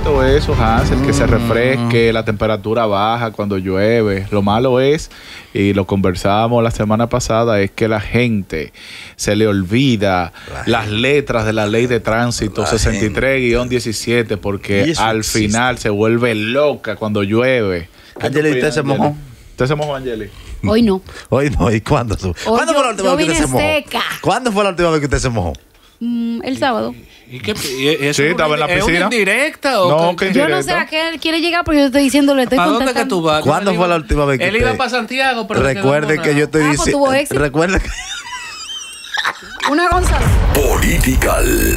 bonito eso, Hansel, que se refresque, la temperatura baja cuando llueve. Lo malo es, y lo conversábamos la semana pasada, es que la gente se le olvida las letras de la ley de tránsito 63-17 porque al final se vuelve loca cuando llueve. Angeli, ¿usted se mojó? ¿Usted se mojó, Angeli? Hoy no. Hoy no. ¿Y cuándo? ¿Cuándo fue la última vez que usted se mojó? Seca. ¿Cuándo fue la última vez que usted se mojó? El sábado. ¿Y qué? ¿Y Sí, estaba en la piscina. ¿Es una indirecta o No, qué? que Yo no sé a qué él quiere llegar porque yo estoy diciendo, le estoy ¿Para dónde que contestando. tú vas? ¿Cuándo Él fue iba- la última vez que Él iba para Santiago, pero recuerde que yo estoy pues diciendo... tuvo éxito. Recuerde que... Una González. Political.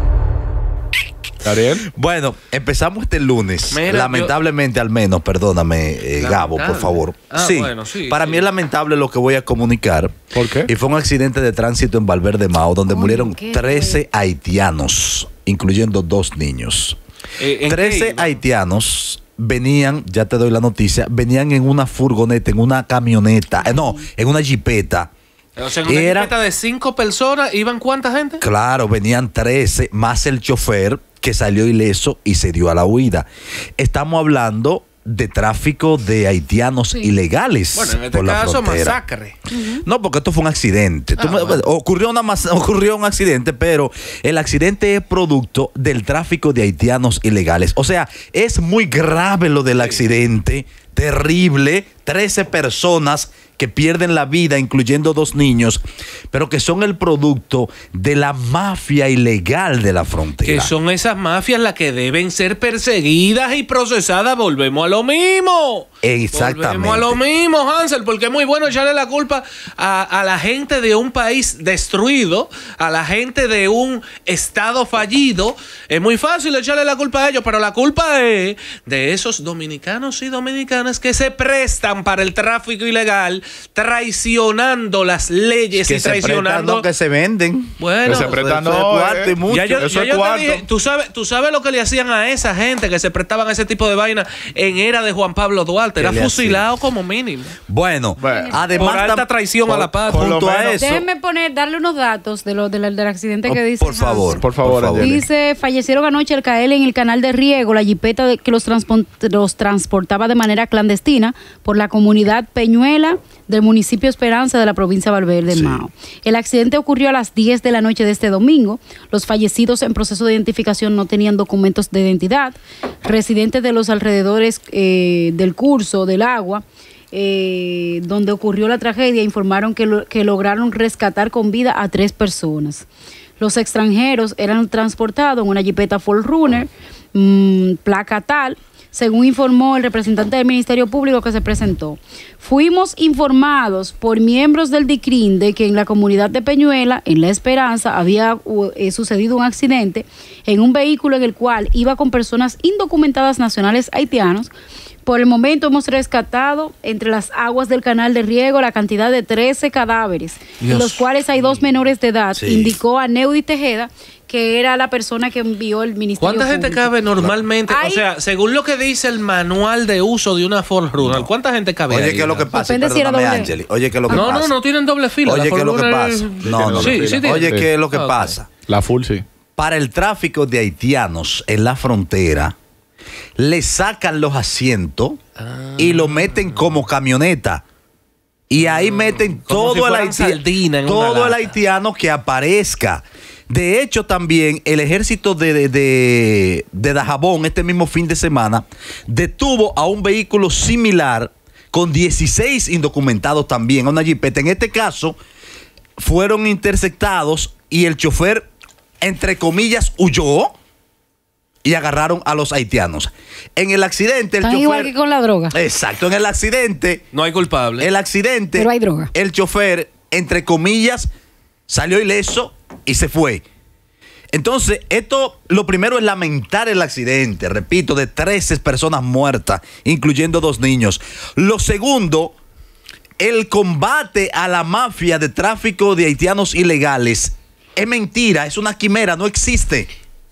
Ariel. Bueno, empezamos este lunes. Mira, lamentablemente, al menos, perdóname, Gabo, por Lamentable. favor. Bueno, sí, para sí. mí es lamentable lo que voy a comunicar. ¿Por qué? Y fue un accidente de tránsito en Valverde Mao, donde murieron ¿qué 13 haitianos, incluyendo 2 niños. ¿En 13 qué iba? haitianos venían, ya te doy la noticia, venían en una furgoneta, en una camioneta, en una jipeta. O sea, en una jipeta de 5 personas, ¿iban cuánta gente? Claro, venían 13, más el chofer que salió ileso y se dio a la huida. Estamos hablando de tráfico de haitianos ilegales. Bueno, en este por la caso, frontera. masacre. No, porque esto fue un accidente. Bueno. Ocurrió un accidente, pero el accidente es producto del tráfico de haitianos ilegales. O sea, es muy grave lo del accidente, terrible. 13 personas que pierden la vida, incluyendo 2 niños, pero que son el producto de la mafia ilegal de la frontera. Que son esas mafias las que deben ser perseguidas y procesadas. Volvemos a lo mismo. Exactamente. Volvemos a lo mismo, Hansel, porque es muy bueno echarle la culpa a la gente de un país destruido, a la gente de un estado fallido. Es muy fácil echarle la culpa a ellos, pero la culpa es de esos dominicanos y dominicanas que se prestan para el tráfico ilegal, traicionando las leyes que y se traicionando... prestan, no, que se venden. Bueno, Que se prestan, Eso es no, cuarto y mucho. ya yo Eso es te cuarto. dije, tú sabes lo que le hacían a esa gente que se prestaban a ese tipo de vaina en era de Juan Pablo Duarte. Era le fusilado como mínimo. Bueno, Bueno, además Por alta traición a la patria. por lo junto a menos- eso, Déjenme darle unos datos del accidente que dice. por favor, Hansel. Por favor, Angeli. Dice, fallecieron anoche al caer en el canal de riego la jipeta que los transportaba de manera clandestina por la comunidad Peñuela del municipio Esperanza de la provincia de Valverde Mao. El accidente ocurrió a las 10 de la noche de este domingo. Los fallecidos en proceso de identificación no tenían documentos de identidad. Residentes de los alrededores del curso del agua, donde ocurrió la tragedia, informaron que lograron rescatar con vida a 3 personas. Los extranjeros eran transportados en una jipeta Ford Runner, placa tal, según informó el representante del Ministerio Público que se presentó. Fuimos informados por miembros del DICRIN de que en la comunidad de Peñuela, en La Esperanza, había sucedido un accidente en un vehículo en el cual iba con personas indocumentadas nacionales haitianos. Por el momento hemos rescatado entre las aguas del canal de riego la cantidad de 13 cadáveres, en los cuales hay 2 menores de edad, indicó a Neudi Tejeda, que era la persona que envió el Ministerio ¿Cuánta gente Público. cabe normalmente? Ay. O sea, según lo que dice el manual de uso de una Ford Runner, ¿cuánta gente cabe Oye, ahí? ¿qué es lo que pasa? Depende si era Perdóname, doble. Angeli. Oye, ¿qué es lo que No, pasa? no tienen doble fila. Oye, La ¿qué es lo que Ford Runner pasa? es- No. Sí, sí tiene. Oye, ¿qué es lo que Ah, ok. pasa? La full, sí. Para el tráfico de haitianos en la frontera, le sacan los asientos y lo meten como camioneta. Y ahí meten Como si todo, fueran sardina en una todo el lata. haitiano que aparezca. De hecho, también el ejército de Dajabón, este mismo fin de semana, detuvo a un vehículo similar con 16 indocumentados también, a una jipeta. En este caso, fueron interceptados y el chofer, entre comillas, huyó y agarraron a los haitianos. En el accidente, el Están chofer... igual que con la droga. Exacto, en el accidente... No hay culpable. El accidente, Pero hay droga. el chofer, entre comillas, salió ileso y se fue. Entonces, lo primero es lamentar el accidente, repito, de 13 personas muertas, incluyendo 2 niños. Lo segundo, el combate a la mafia de tráfico de haitianos ilegales es mentira, es una quimera, no existe.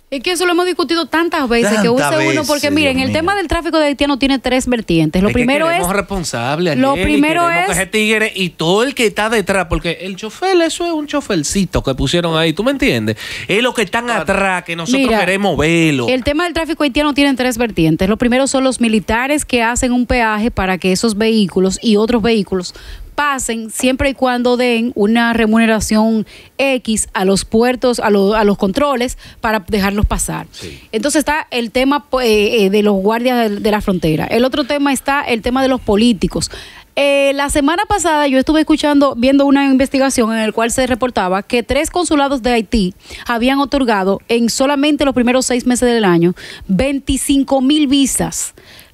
Es que eso lo hemos discutido tantas veces que use Tantas uno, veces, porque miren, Dios el mío. tema del tráfico de haitianos tiene 3 vertientes. Lo Es primero que es queremos responsables. lo Angeli, primero queremos es- que ese tigre y todo el que está detrás, porque el chofer, eso es un chofercito que pusieron ahí, ¿tú me entiendes? Es lo que están atrás, que nosotros Mira, queremos verlo. el tema del tráfico haitiano tiene 3 vertientes. Lo primero son los militares que hacen un peaje para que esos vehículos y otros vehículos pasen siempre y cuando den una remuneración X a los puertos, a los controles para dejarlos pasar. Entonces está el tema de los guardias de la frontera. El otro tema está el tema de los políticos. La semana pasada yo estuve viendo una investigación en la cual se reportaba que 3 consulados de Haití habían otorgado en solamente los primeros 6 meses del año 25,000 visas.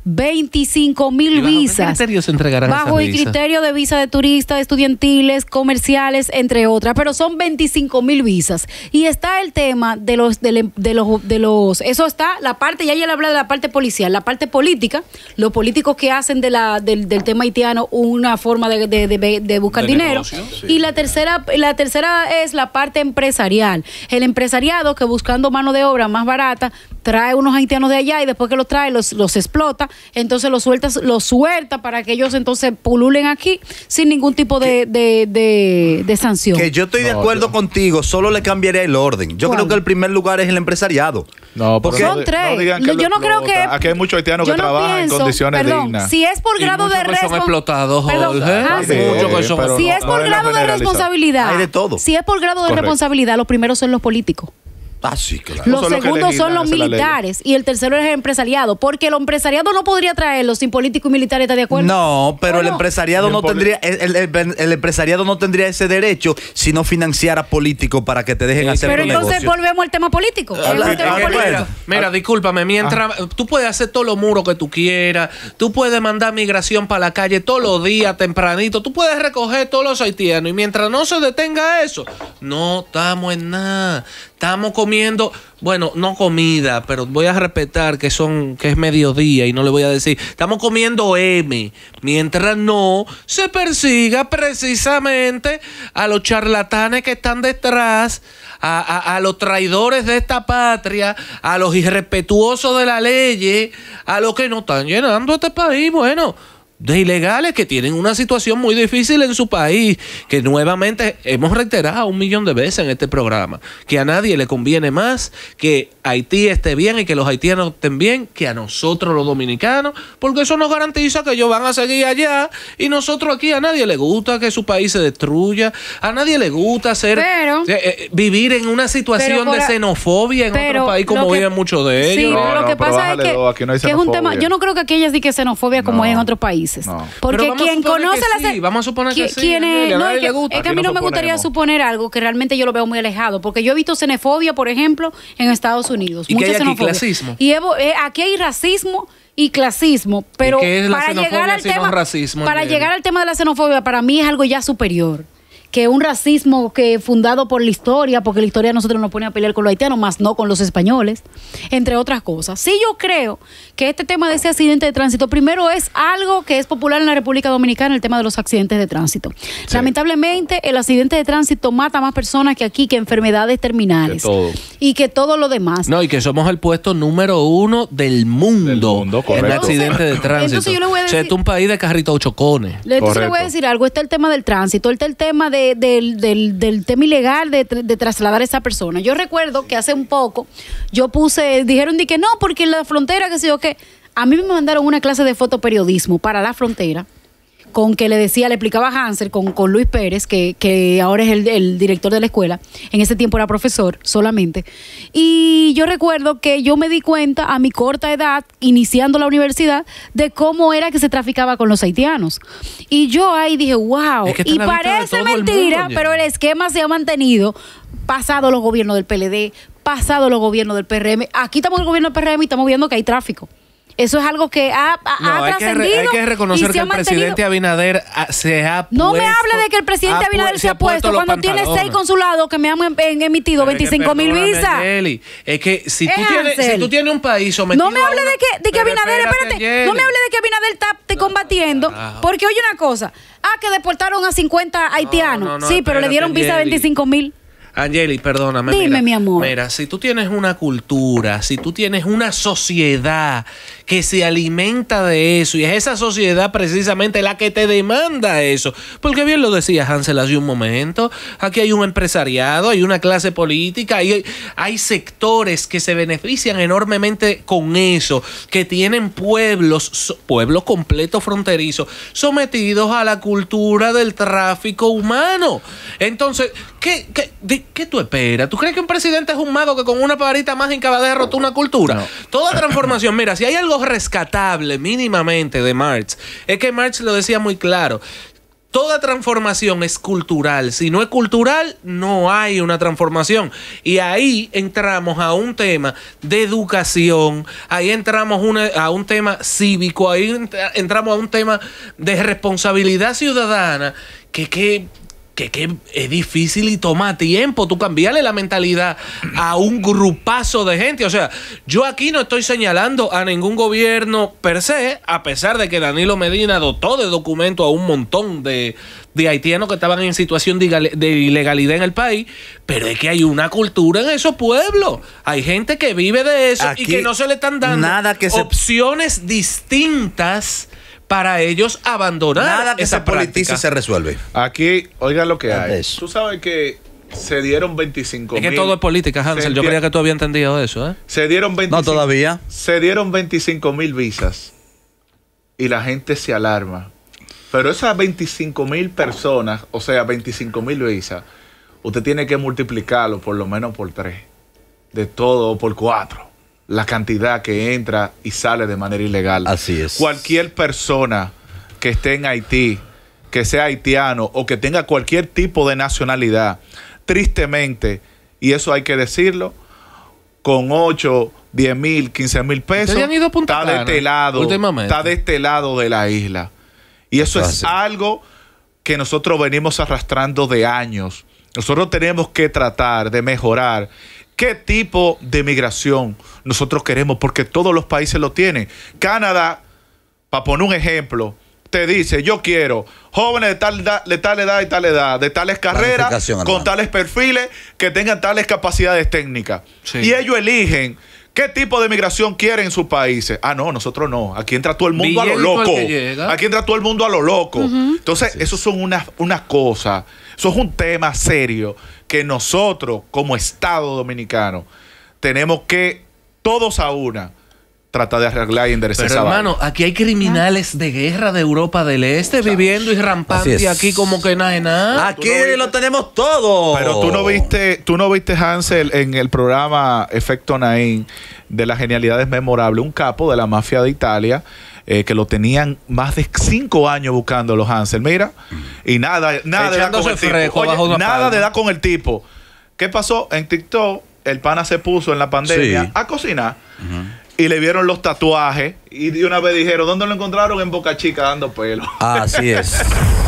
25,000 ¿Y bajo qué visas. criterios se entregarán Bajo esas el visas? criterio de visa de turistas, estudiantiles, comerciales, entre otras, pero son 25,000 visas. Y está el tema de los, eso está la parte, ya le hablé de la parte policial, la parte política, los políticos que hacen del tema haitiano una forma de buscar De dinero. negocio, Y la tercera es la parte empresarial. El empresariado que buscando mano de obra más barata trae unos haitianos de allá y después que los trae los explota, entonces los suelta para que ellos entonces pululen aquí sin ningún tipo de sanción. Que yo estoy de acuerdo contigo, solo le cambiaría el orden. Yo ¿Cuál? creo que el primer lugar es el empresariado. No, Porque pero Son 3. digan que Yo no creo que. Aquí hay muchos haitianos yo que no trabajan pienso, en condiciones perdón, dignas. Si es por Y grado de muchos que son explotados, Perdón, Jorge. Hansen, Sí, Muchos que son pero si no- es por no grado de generalizar. responsabilidad, Hay de todo. si es por grado de Correcto. responsabilidad, los primeros son los políticos. Ah, sí, claro. Los son los que segundos legislan, son los esa es la ley. militares y el tercero es el empresariado, porque el empresariado no podría traerlo sin político y militar, ¿está de acuerdo? No, pero el Bueno, empresariado Bien no poli- tendría, el empresariado no tendría ese derecho si no financiara políticos para que te dejen hacer pero tu entonces negocio. volvemos al tema político. Es Habla- un tema habla- político. bueno. Mira, discúlpame, mientras tú puedes hacer todos los muros que tú quieras, tú puedes mandar migración para la calle todos los días, tempranito, tú puedes recoger todos los haitianos y mientras no se detenga eso, no estamos en nada. Estamos comiendo, bueno, no comida, pero voy a respetar que es mediodía y no le voy a decir, estamos comiendo M, mientras no se persiga precisamente a los charlatanes que están detrás, a los traidores de esta patria, a los irrespetuosos de la ley, a los que nos están llenando este país, bueno, de ilegales que tienen una situación muy difícil en su país, que nuevamente hemos reiterado 1,000,000 de veces en este programa, que a nadie le conviene más que Haití esté bien y que los haitianos estén bien que a nosotros los dominicanos, porque eso nos garantiza que ellos van a seguir allá y nosotros aquí a nadie le gusta que su país se destruya, a nadie le gusta vivir en una situación de xenofobia en otro país como viven muchos de ellos. Sí, No, pero lo no, que pero pasa es bájale dos, aquí no hay que es un tema. xenofobia. Yo no creo que aquí ellas digan xenofobia como No. hay en otros países. No. Porque Pero vamos a quien suponer conoce que la sí, vamos a suponer que sí, quien Angélica, a no, nadie es que, le gusta. es que a mí Aquí no no me gustaría suponemos. suponer algo que realmente yo lo veo muy alejado. Porque yo he visto xenofobia, por ejemplo, en Estados Unidos. ¿Y qué mucha hay aquí? xenofobia. ¿Clasismo? Y aquí hay racismo y clasismo, pero qué es la para xenofobia llegar al sino tema, racismo, para Angélica? llegar al tema de la xenofobia, para mí es algo ya superior que un racismo que fundado por la historia, porque la historia a nosotros nos pone a pelear con los haitianos, más no con los españoles, entre otras cosas. Sí, yo creo que este tema de ese accidente de tránsito, primero es algo que es popular en la República Dominicana, el tema de los accidentes de tránsito. Lamentablemente, el accidente de tránsito mata a más personas que aquí, que enfermedades terminales. Que todo. Y que todo lo demás. No, y que somos el puesto número 1 del mundo, Del mundo, en correcto. accidentes de tránsito. Entonces yo le voy a O sea, decir- esto es un país de carritos chocones. Entonces le voy a Correcto. decir algo, está el tema del tránsito, está el tema del tema ilegal de trasladar a esa persona. Yo recuerdo que hace un poco dijeron de que no, porque en la frontera, que sé yo qué, a mí me mandaron una clase de fotoperiodismo para la frontera, con que le explicaba Hansel con Luis Pérez, que ahora es el director de la escuela, en ese tiempo era profesor solamente, y yo recuerdo que yo me di cuenta a mi corta edad, iniciando la universidad, de cómo era que se traficaba con los haitianos, y yo ahí dije, wow, Es que está y a la vista de parece todo el mentira, mundo, pero el esquema se ha mantenido pasado los gobiernos del PLD, pasado los gobiernos del PRM, aquí estamos en el gobierno del PRM y estamos viendo que hay tráfico. Eso es algo que ha Hay trascendido que reconocer y se que ha el mantenido. presidente Abinader se ha No puesto... me hable de que el presidente Abinader se ha puesto los cuando tiene 6 pantalones. consulados que me han emitido Pero es que 25,000 perdóname, visas. Angeli, es que si Es tú Hansel. tienes un país sometido No me hable a una- de que Pero Abinader, espérate, Angeli. no me hable de que Abinader está combatiendo, carajo. porque oye una cosa, que deportaron a 50 haitianos, no, sí, pero le espérate, dieron visa a Angeli. 25,000. Angeli, perdóname. Dime, mi amor. Mira, si tú tienes una cultura, si tú tienes una sociedad que se alimenta de eso, y es esa sociedad precisamente la que te demanda eso, porque bien lo decía Hansel hace un momento, aquí hay un empresariado, hay una clase política, hay sectores que se benefician enormemente con eso, que tienen pueblos completos fronterizos, sometidos a la cultura del tráfico humano. Entonces, ¿qué tú esperas? ¿Tú crees que un presidente es un mago que con una varita mágica va a derrotar una cultura? No. Toda transformación, mira, si hay algo rescatable mínimamente de Marx, es que Marx lo decía muy claro. Toda transformación es cultural. Si no es cultural, no hay una transformación. Y ahí entramos a un tema de educación, ahí entramos a un tema cívico, ahí entramos a un tema de responsabilidad ciudadana que es difícil y toma tiempo tú cambiarle la mentalidad a un grupazo de gente. O sea, yo aquí no estoy señalando a ningún gobierno per se, a pesar de que Danilo Medina dotó de documento a un montón de haitianos que estaban en situación de ilegalidad en el país, pero es que hay una cultura en esos pueblos. Hay gente que vive de eso aquí, y que no se le están dando opciones distintas para ellos abandonar nada que esa se politice se resuelve. Aquí, oiga lo que hay. Tú sabes que se dieron 25 mil. Es que todo es política, Hansel. Yo creía que tú habías entendido eso, ¿eh? Se dieron 25, no, todavía. Se dieron 25,000 visas y la gente se alarma. Pero esas 25,000 personas, o sea, 25,000 visas, usted tiene que multiplicarlo por lo menos por 3. De todo, o por 4. La cantidad que entra y sale de manera ilegal. Así es. Cualquier persona que esté en Haití, que sea haitiano o que tenga cualquier tipo de nacionalidad, tristemente, y eso hay que decirlo, con 8, 10 mil, 15 mil pesos, está de este lado de la isla. Y eso es algo que nosotros venimos arrastrando de años. Nosotros tenemos que tratar de mejorar qué tipo de migración nosotros queremos, porque todos los países lo tienen. Canadá, para poner un ejemplo, te dice, yo quiero jóvenes de tal edad y tal edad, de tales carreras, con tales perfiles, que tengan tales capacidades técnicas. Sí. Y ellos eligen qué tipo de migración quieren en sus países. Ah, no, nosotros no. Aquí entra todo el mundo a lo loco. Aquí entra todo el mundo a lo loco. Entonces, eso son unas cosas, eso es un tema serio que nosotros, como Estado Dominicano, tenemos que, todos a una, trata de arreglar y enderezar. Pero hermano, aquí hay criminales de guerra de Europa del Este viviendo y rampante aquí como que nada de nada. Aquí lo tenemos todo. Pero tú no viste Hansel en el programa Efecto Naín de las genialidades memorables, un capo de la mafia de Italia, que lo tenían más de 5 años buscando los Hansel, mira, y nada de dar con el tipo. Oye, nada de dar con el tipo. ¿Qué pasó? En TikTok, el pana se puso en la pandemia a cocinar. Y le vieron los tatuajes y de una vez dijeron, ¿dónde lo encontraron? En Boca Chica dando pelo. Así es.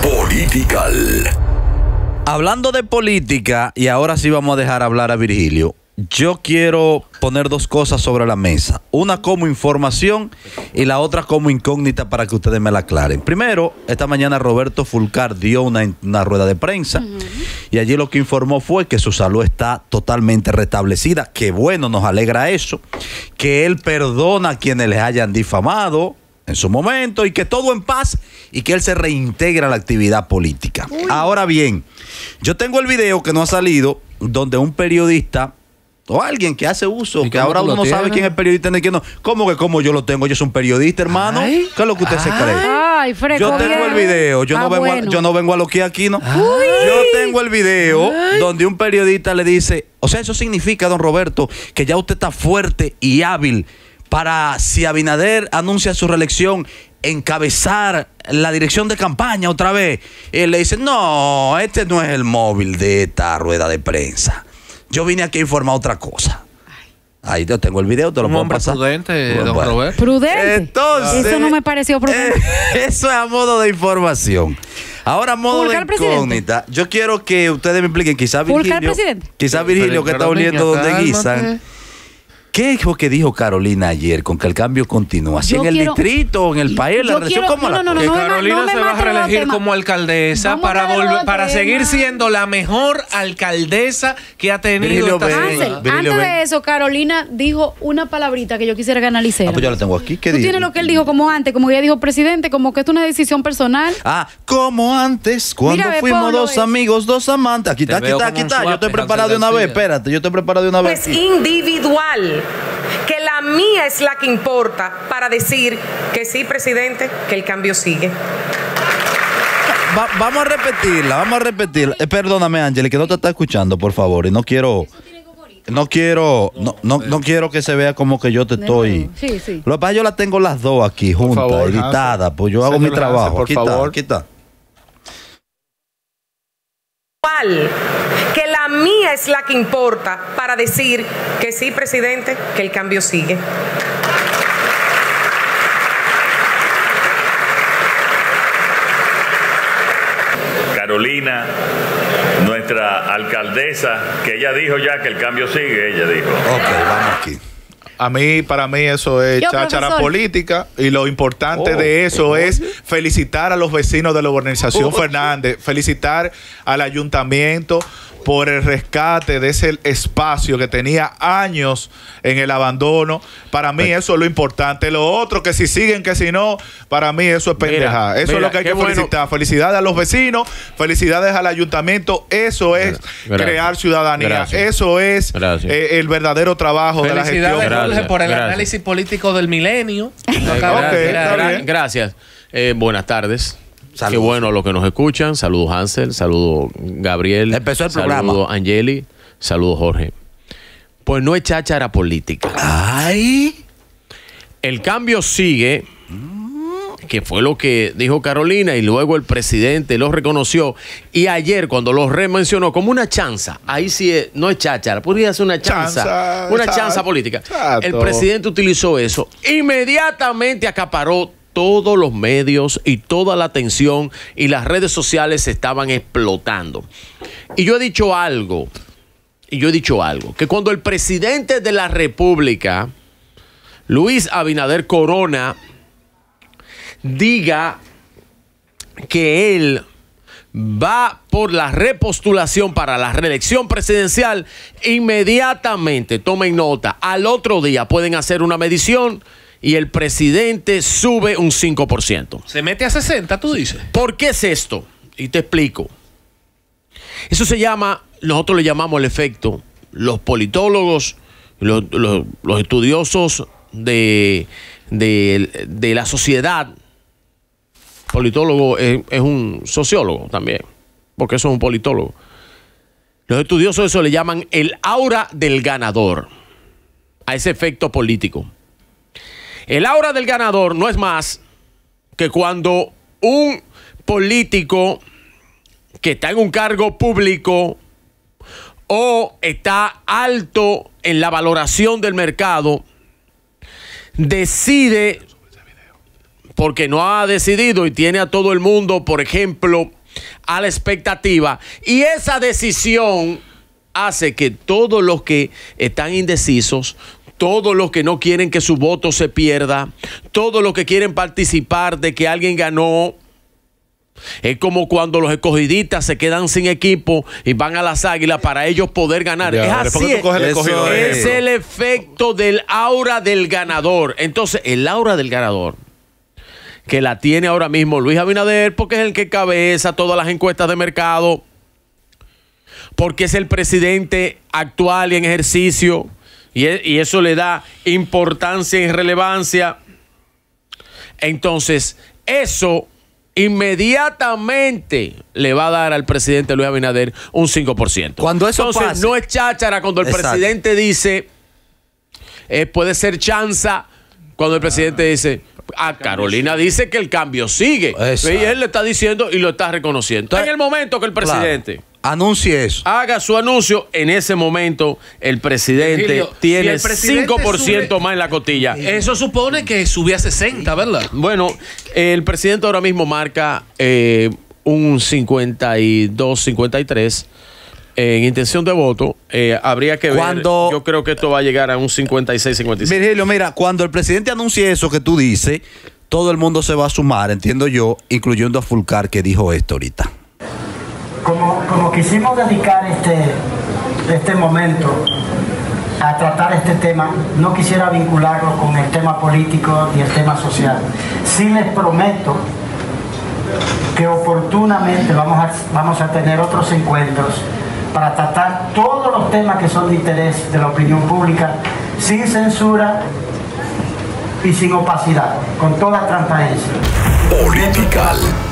Political. Hablando de política, y ahora sí vamos a dejar hablar a Virgilio, yo quiero poner 2 cosas sobre la mesa. Una como información y la otra como incógnita para que ustedes me la aclaren. Primero, esta mañana Roberto Fulcar dio una rueda de prensa y allí lo que informó fue que su salud está totalmente restablecida. Qué bueno, nos alegra eso. Que él perdona a quienes les hayan difamado en su momento y que todo en paz y que él se reintegra a la actividad política. Ahora bien, yo tengo el video que no ha salido donde un periodista o alguien que hace uso, que ahora uno no sabe quién es el periodista ni quién no. ¿Cómo que como yo lo tengo? Yo soy un periodista, hermano. ¿Qué es lo que usted se cree? Ay, Freco, yo tengo el video. Yo no vengo a lo que aquí, ¿no? Yo tengo el video donde un periodista le dice, o sea, eso significa, don Roberto, que ya usted está fuerte y hábil para, si Abinader anuncia su reelección, encabezar la dirección de campaña otra vez. Y él le dice, no, este no es el móvil de esta rueda de prensa. Yo vine aquí a informar otra cosa. Ahí te tengo el video, te lo puedo pasar. Prudente, don Roberto. Prudente. Entonces, eso no me pareció prudente. Eso es a modo de información. Ahora, a modo de incógnita. Yo quiero que ustedes me expliquen, quizás Virgilio, que está oliendo donde guisan. ¿Qué es lo que dijo Carolina ayer con que el cambio continúa? Si Yo en el quiero- distrito, en el país, en la yo región, quiero- ¿cómo no, la no, cosa? Que no, Carolina no me se va a maten los reelegir temas. como alcaldesa Vamos para a darle los para temas. seguir siendo la mejor alcaldesa que ha tenido Virgilio esta Ven. ciudad. Hansel, Virgilio, antes ven. de eso, Carolina dijo una palabrita que yo quisiera que analicemos. Pues yo la tengo aquí. ¿Qué Tú dijo? tienes lo que él dijo como antes, como ella dijo presidente, como que esto es una decisión personal. Como antes, cuando Mira, ve, fuimos ponlo, dos ve. amigos, dos amantes. Aquí Te está, aquí veo está, como aquí un está. Yo swap, estoy Hansel preparado de una vez. García. Espérate, yo estoy preparado de una vez. Pues individual, que la mía es la que importa para decir que sí, presidente, que el cambio sigue. Vamos a repetirla, vamos a repetirla. Perdóname, Ángel, que no te está escuchando, por favor. Y no quiero que se vea como que yo te estoy. Sí, sí. Lo que pasa es que yo las tengo las dos aquí juntas, favor, editadas, Hansel. pues yo hago mi Señor trabajo. Hansel, por Aquí favor. está, aquí está. Igual, que la mía es la que importa para decir que sí, presidente, que el cambio sigue. Carolina, nuestra alcaldesa, que ella dijo ya que el cambio sigue, ella dijo. Ok, vamos aquí. Para mí eso es Yo, cháchara profesor. política y lo importante de eso es felicitar a los vecinos de la urbanización Fernández, felicitar al ayuntamiento por el rescate de ese espacio que tenía años en el abandono. Para mí eso es lo importante. Lo otro, que si siguen, que si no, para mí eso es pendejada. Eso es lo que hay que felicitar. Felicidades a los vecinos, felicidades al ayuntamiento. Eso es crear ciudadanía. Gracias. Eso es Gracias. el verdadero trabajo de la gestión. Felicidades, Jorge, Gracias, por el gracias. análisis político del milenio. Ok, está bien. Gracias. Buenas tardes. Saludos. Qué bueno a los que nos escuchan. Saludos Hansel, saludos Gabriel. Empezó el programa. Saludos Angeli, saludos Jorge. Pues no es cháchara política. Ay. El cambio sigue, que fue lo que dijo Carolina y luego el presidente lo reconoció. Y ayer cuando lo remencionó como una chanza, ahí sí no es cháchara, podría ser una chanza, una Chanza, chanza política. exacto. El presidente utilizó eso, inmediatamente acaparó todos los medios y toda la atención y las redes sociales se estaban explotando. Y yo he dicho algo, que cuando el presidente de la República, Luis Abinader Corona, diga que él va por la repostulación para la reelección presidencial, inmediatamente, tomen nota, al otro día pueden hacer una medición y el presidente sube un 5%. Se mete a 60, tú dices. ¿Por qué es esto? Y te explico. Eso se llama, nosotros le llamamos el efecto, los politólogos, los estudiosos de la sociedad. Politólogo es un sociólogo también, porque eso es un politólogo. Los estudiosos de eso le llaman el aura del ganador, a ese efecto político. El aura del ganador no es más que cuando un político que está en un cargo público o está alto en la valoración del mercado decide, porque no ha decidido y tiene a todo el mundo, por ejemplo, a la expectativa, y esa decisión hace que todos los que están indecisos, todos los que no quieren que su voto se pierda, todos los que quieren participar de que alguien ganó, es como cuando los escogidistas se quedan sin equipo y van a las Águilas para ellos poder ganar. Ya, Es ¿por así. qué tú coges el escogido de Es ejemplo? el efecto del aura del ganador. Entonces, el aura del ganador, que la tiene ahora mismo Luis Abinader, porque es el que cabeza todas las encuestas de mercado, porque es el presidente actual y en ejercicio, y eso le da importancia y relevancia. Entonces, eso inmediatamente le va a dar al presidente Luis Abinader un 5%. Cuando eso Entonces, pase, no es cháchara cuando el exacto, presidente dice, puede ser chanza cuando el presidente dice, Carolina dice que el cambio sigue. Exacto. Y él le está diciendo y lo está reconociendo. Entonces, en el momento que el presidente anuncie eso. haga su anuncio, en ese momento el presidente Virgilio, tiene si el presidente 5% sube- más en la cotilla. Eso supone que sube a 60, ¿verdad? Bueno, el presidente ahora mismo marca un 52, 53, en intención de voto, habría que ver. Yo creo que esto va a llegar a un 56-55. Virgilio, mira, cuando el presidente anuncie eso que tú dices, todo el mundo se va a sumar, entiendo yo, incluyendo a Fulcar, que dijo esto ahorita. Como quisimos dedicar este momento a tratar este tema, no quisiera vincularlo con el tema político y el tema social. Sí les prometo que oportunamente vamos a tener otros encuentros para tratar todos los temas que son de interés de la opinión pública, sin censura y sin opacidad, con toda transparencia. Political.